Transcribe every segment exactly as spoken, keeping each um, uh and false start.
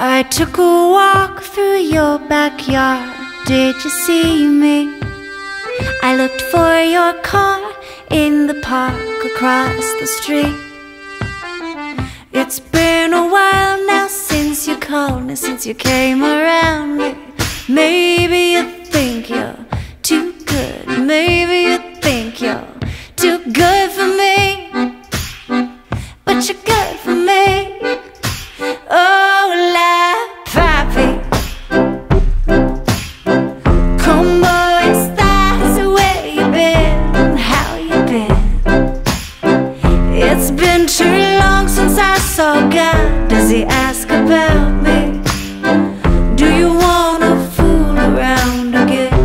I took a walk through your backyard. Did you see me? I looked for your car in the park across the street. It's been a while now since you called me, since you came around me. Maybe you think you're too good, maybe you think you're too good for me, but you're good for me. Hola, papi, como estás? Where you been? How you been? It's been too long since I saw God. Does he ask about me? Do you wanna fool around again?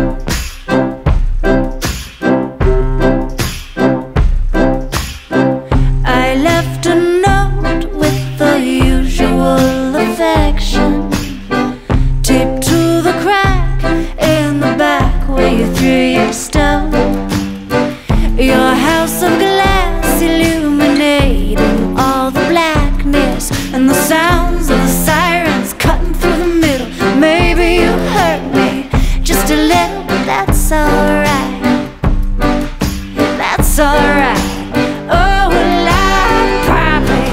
I left a note with the usual affection, taped to the crack in the back where you threw your stone. Your house of glass illuminating all the blackness and the sounds of the sirens cutting through the middle. Maybe you hurt me just a little, but that's alright. That's alright. Oh, la papi,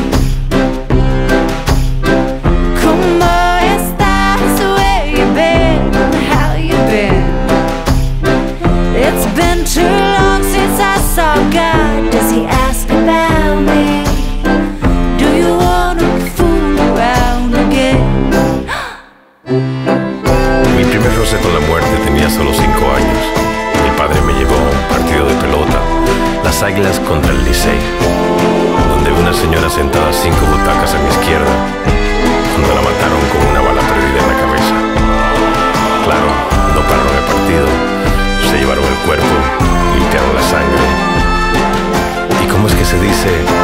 como estás? Where you been? How you been? It's been too long since I saw God. Does he ask about me? Do you wanna fool around again? Mi primer roce con la muerte tenía solo cinco años. Mi padre me llevó a un partido de pelota, las Águilas contra el Licey, donde vi una señora sentada cinco butacas a mi izquierda, cuando la mataron con una bala perdida en la cabeza. Claro, no pararon el partido, se llevaron el cuerpo, limpiaron la sangre. ¿Y cómo es que se dice